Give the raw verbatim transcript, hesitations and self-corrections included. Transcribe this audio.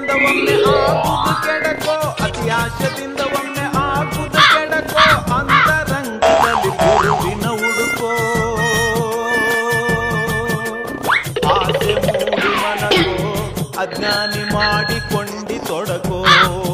ಆಶದಿಂದ ಒಮ್ಮೆ ಆಗುದು ಕೆಡಕೋ, ಅತಿ ಆಶದಿಂದ ಒಮ್ಮೆ ಆಗುದು ಕೆಡಕೋ, ಅಂತರಂಗದಲ್ಲಿ ಗುರುವಿನ ಹುಡುಕೋ. ಆಸೆ ಮೂಡಿ ಮನಗೋ, ಅಜ್ಞಾನಿ ಮಾಡಿಕೊಂಡಿ ತೊಡಕೋ.